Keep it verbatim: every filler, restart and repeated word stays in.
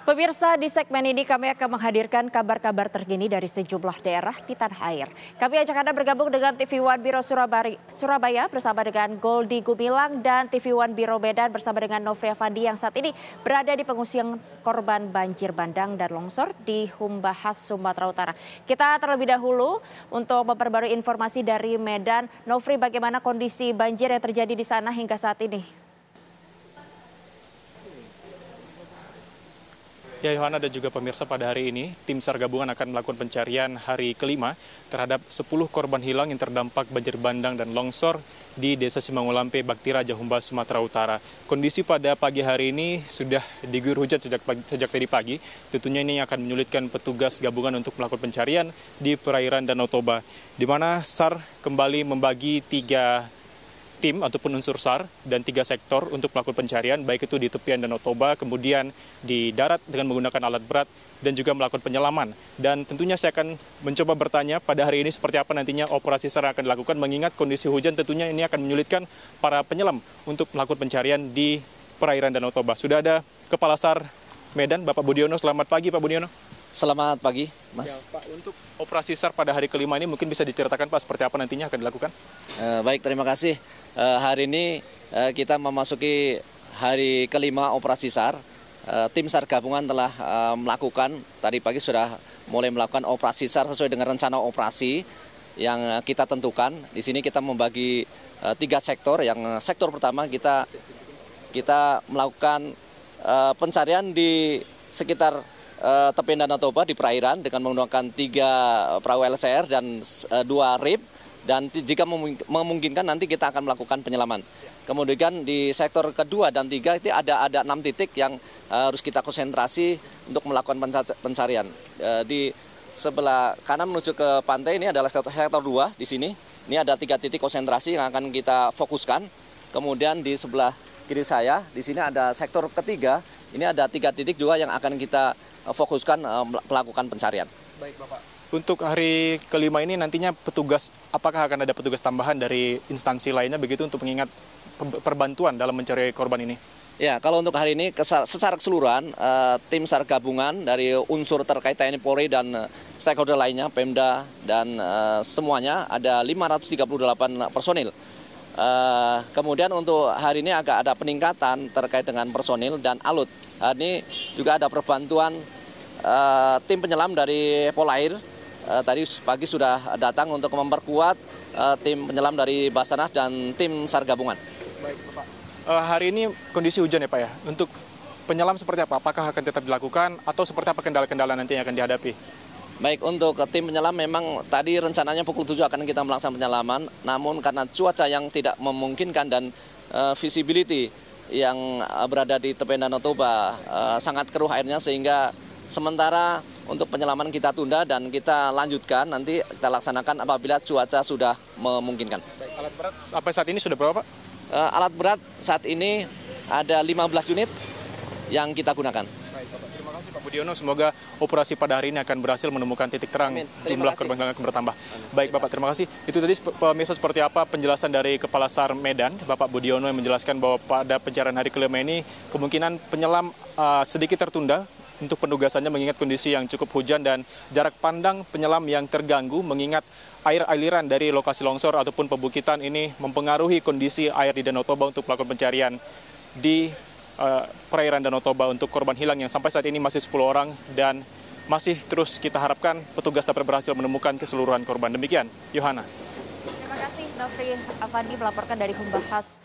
Pemirsa, di segmen ini kami akan menghadirkan kabar-kabar terkini dari sejumlah daerah di tanah air. Kami ajak Anda bergabung dengan T V One Biro Surabaya, Surabaya bersama dengan Goldi Gumilang dan T V One Biro Medan bersama dengan Nofri Afandi yang saat ini berada di pengungsian korban banjir bandang dan longsor di Humbahas, Sumatera Utara. Kita terlebih dahulu untuk memperbarui informasi dari Medan. Nofri, bagaimana kondisi banjir yang terjadi di sana hingga saat ini? Ya, Yohana dan juga pemirsa, pada hari ini tim SAR gabungan akan melakukan pencarian hari kelima terhadap sepuluh korban hilang yang terdampak banjir bandang dan longsor di Desa Simangulampe, Bakti Raja, Humbahas, Sumatera Utara. Kondisi pada pagi hari ini sudah diguyur hujan sejak pagi, sejak tadi pagi. Tentunya ini akan menyulitkan petugas gabungan untuk melakukan pencarian di perairan Danau Toba, di mana SAR kembali membagi tiga tim ataupun unsur SAR dan tiga sektor untuk melakukan pencarian, baik itu di tepian Danau Toba, kemudian di darat dengan menggunakan alat berat, dan juga melakukan penyelaman. Dan tentunya saya akan mencoba bertanya pada hari ini seperti apa nantinya operasi SAR akan dilakukan, mengingat kondisi hujan tentunya ini akan menyulitkan para penyelam untuk melakukan pencarian di perairan Danau Toba. Sudah ada Kepala SAR Medan, Bapak Budiono. Selamat pagi, Pak Budiono. Selamat pagi, Mas. Ya, Pak, untuk operasi SAR pada hari kelima ini mungkin bisa diceritakan, Pak, seperti apa nantinya akan dilakukan? Eh, baik, terima kasih. Eh, hari ini eh, kita memasuki hari kelima operasi SAR. Eh, tim SAR gabungan telah eh, melakukan, tadi pagi sudah mulai melakukan operasi SAR sesuai dengan rencana operasi yang eh, kita tentukan. Di sini kita membagi eh, tiga sektor. Yang sektor pertama kita kita melakukan eh, pencarian di sekitar Uh, tepian Danau Toba di perairan dengan menggunakan tiga perahu L C R dan uh, dua R I P, dan jika memungkinkan nanti kita akan melakukan penyelaman. Kemudian di sektor kedua dan tiga itu ada ada enam titik yang uh, harus kita konsentrasi untuk melakukan pencarian. Uh, di sebelah kanan menuju ke pantai ini adalah sektor, sektor dua di sini. Ini ada tiga titik konsentrasi yang akan kita fokuskan. Kemudian di sebelah kiri saya di sini ada sektor ketiga. Ini ada tiga titik juga yang akan kita fokuskan melakukan pencarian. Baik, Bapak. Untuk hari kelima ini nantinya petugas, apakah akan ada petugas tambahan dari instansi lainnya begitu untuk mengingat perbantuan dalam mencari korban ini? Ya, kalau untuk hari ini secara keseluruhan tim SAR gabungan dari unsur terkait T N I Polri dan stakeholder lainnya, Pemda dan semuanya ada lima ratus tiga puluh delapan personil. Uh, kemudian untuk hari ini agak ada peningkatan terkait dengan personil dan alut. Hari ini juga ada perbantuan uh, tim penyelam dari Polair. Uh, tadi pagi sudah datang untuk memperkuat uh, tim penyelam dari Basarnas dan tim SAR gabungan. Baik, Bapak. Uh, hari ini kondisi hujan ya, Pak ya. Untuk penyelam seperti apa? Apakah akan tetap dilakukan atau seperti apa kendala-kendala nanti yang akan dihadapi? Baik, untuk tim penyelam memang tadi rencananya pukul tujuh akan kita melaksanakan penyelaman, namun karena cuaca yang tidak memungkinkan dan uh, visibility yang uh, berada di tepian Danau Toba uh, sangat keruh airnya, sehingga sementara untuk penyelaman kita tunda dan kita lanjutkan nanti kita laksanakan apabila cuaca sudah memungkinkan. Baik, alat berat sampai saat ini sudah berapa, Pak? Uh, alat berat saat ini ada lima belas unit yang kita gunakan. Baik, Bapak. Terima kasih, Pak Budiono. Semoga operasi pada hari ini akan berhasil menemukan titik terang, jumlah korban yang akan bertambah. Amin. Baik, Bapak, terima kasih. Itu tadi pemirsa seperti apa penjelasan dari Kepala SAR Medan, Bapak Budiono, yang menjelaskan bahwa pada pencarian hari kelima ini kemungkinan penyelam uh, sedikit tertunda untuk penugasannya mengingat kondisi yang cukup hujan dan jarak pandang penyelam yang terganggu, mengingat air aliran dari lokasi longsor ataupun pebukitan ini mempengaruhi kondisi air di Danau Toba untuk melakukan pencarian di Uh, perairan Danau Toba untuk korban hilang yang sampai saat ini masih sepuluh orang, dan masih terus kita harapkan petugas dapat berhasil menemukan keseluruhan korban. Demikian, Yohana. Terima kasih, Nofri Afandi melaporkan dari Humbahas.